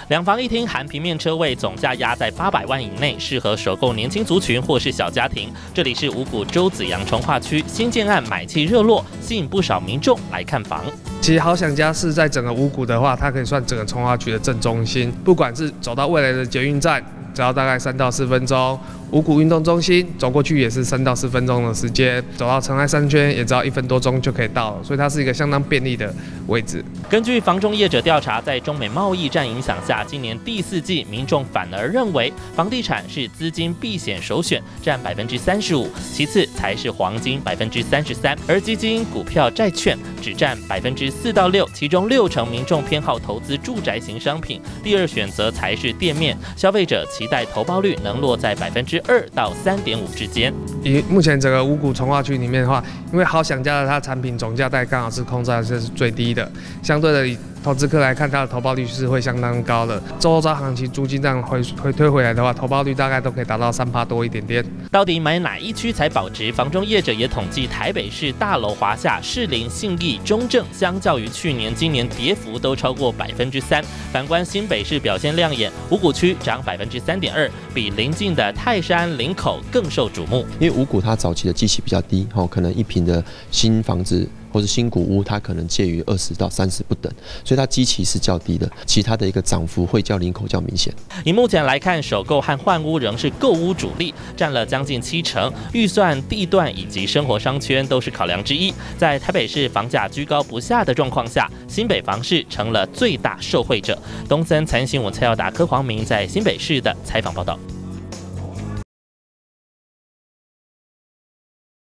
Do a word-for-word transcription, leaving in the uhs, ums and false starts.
两房一厅含平面车位，总价压在八百万以内，适合首购年轻族群或是小家庭。这里是五股洲子洋重划区新建案，买气热络，吸引不少民众来看房。 其实好想家是在整个五股的话，它可以算整个重划区的正中心，不管是走到未来的捷运站，只要大概三到四分钟。 五股运动中心走过去也是三到四分钟的时间，走到澄爱商圈也只要一分多钟就可以到了，所以它是一个相当便利的位置。 根据房仲业者调查，在中美贸易战影响下，今年第四季民众反而认为房地产是资金避险首选，占百分之三十五，其次才是黄金百分之三十三，而基金、股票、债券只占百分之四到六，其中六成民众偏好投资住宅型商品，第二选择才是店面。消费者期待投报率能落在百分之二到三点五之间。 以目前整个五股重划区里面的话，因为好想家的它产品总价带刚好是控制在是最低的，相对的以投资客来看，它的投报率是会相当高的。周遭行情租金这样回回推回来的话，投报率大概都可以达到三趴多一点点。 到底买哪一区才保值？房中业者也统计，台北市大楼、华夏、士林、信义、中正，相较于去年、今年跌幅都超过百分之三。反观新北市表现亮眼，五股区涨百分之三点二，比邻近的泰山、林口更受瞩目。 因为五股它早期的基期比较低，哦，可能一坪的新房子或是新古屋，它可能介于二十到三十不等，所以它基期是较低的，其他的一个涨幅会较林口较明显。 以目前来看，首购和换屋仍是购屋主力，占了将近七成。预算、地段以及生活商圈都是考量之一。在台北市房价居高不下的状况下，新北房市成了最大受惠者。东森财经新闻蔡耀达、柯黄明在新北市的采访报道。